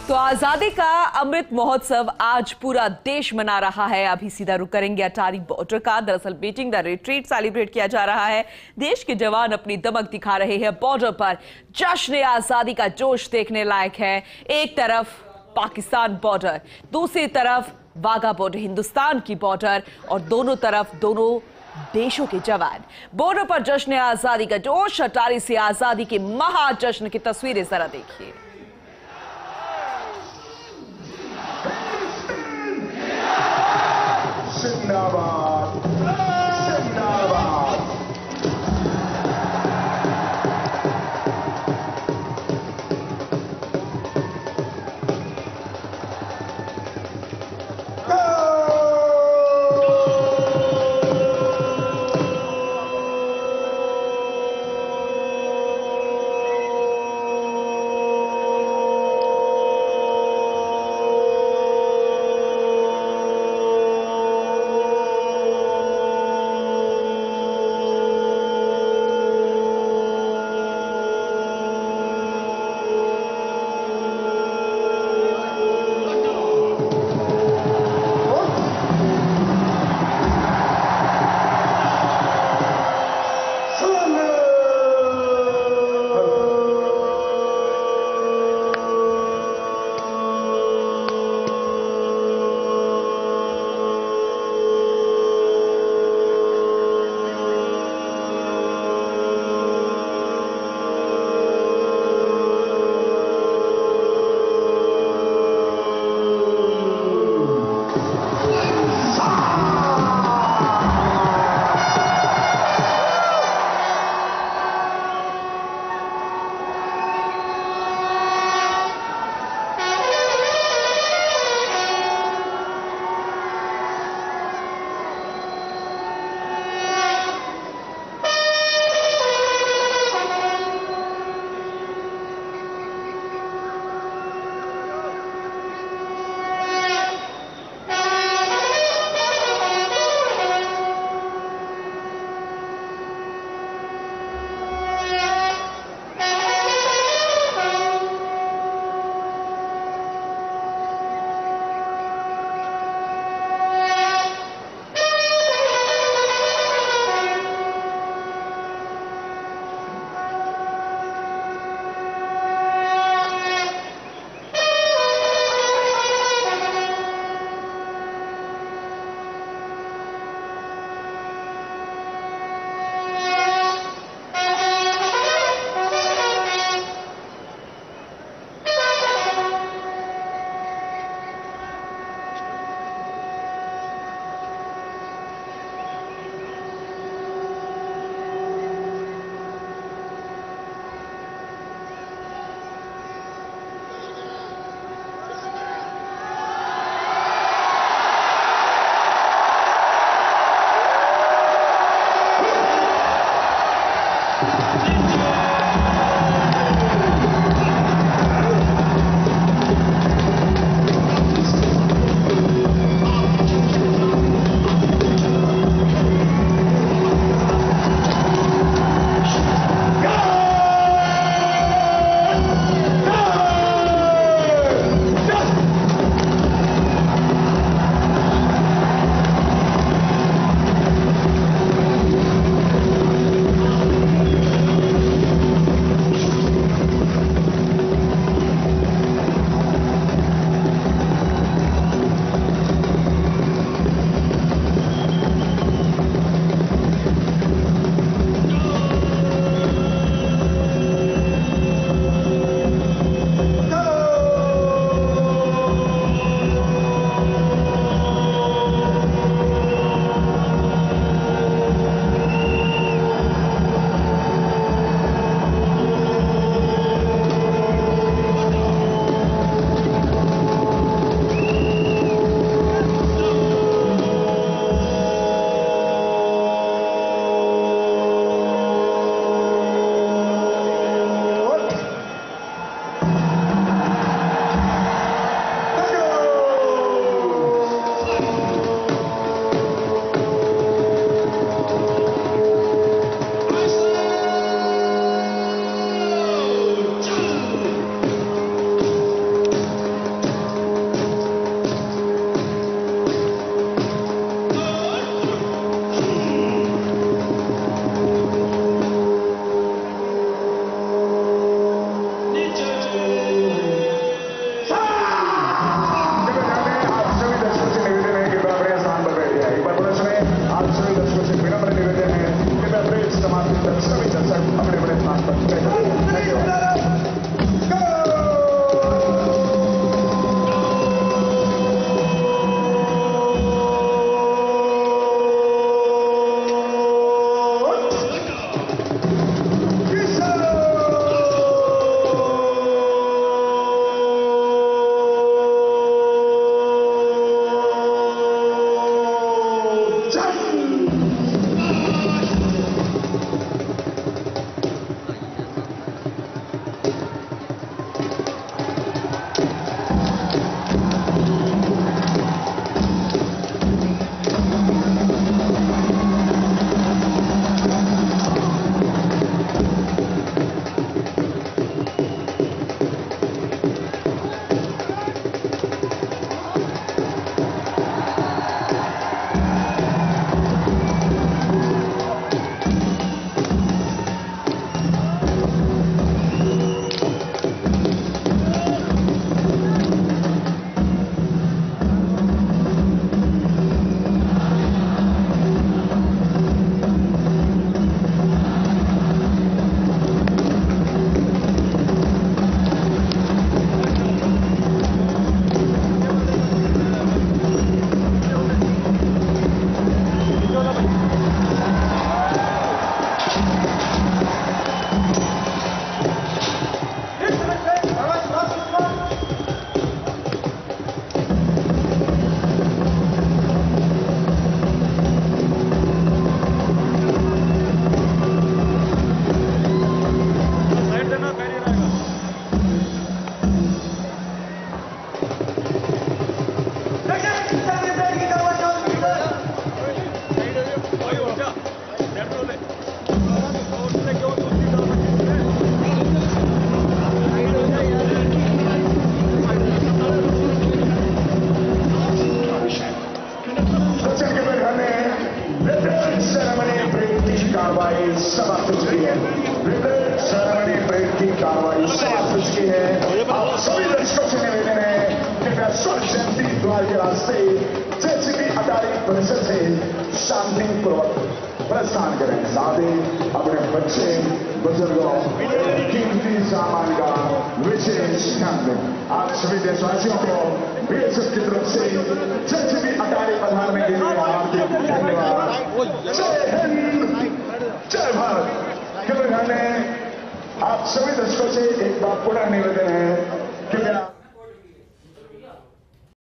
तो आजादी का अमृत महोत्सव आज पूरा देश मना रहा है। अभी सीधा रुक करेंगे अटारी बॉर्डर का। दरअसल बीटिंग द रिट्रीट सेलिब्रेट किया जा रहा है। देश के जवान अपनी दमक दिखा रहे हैं बॉर्डर पर। जश्न आजादी का जोश देखने लायक है। एक तरफ पाकिस्तान बॉर्डर, दूसरी तरफ वाघा बॉर्डर, हिंदुस्तान की बॉर्डर, और दोनों तरफ दोनों देशों के जवान। बॉर्डर पर जश्न आजादी का जोश। अटारी से आजादी के महाजश्न की तस्वीरें जरा देखिए। जिंदाबाद, जिंदाबाद। के रास्ते जेसीबी अटारी परिषद से शांतिपूर्वक प्रस्थान करें। साथ ही अपने बच्चे बुजुर्गों कीमती सामान का विशेष ध्यान दें। आप सभी देशवासियों को बीएसएफ की तरफ से जेसीबी अटारी पधारने के लिए हार्दिक धन्यवाद। जय हिंद, जय भारत। आप सभी दर्शकों से एक बार पुनः निवेदन है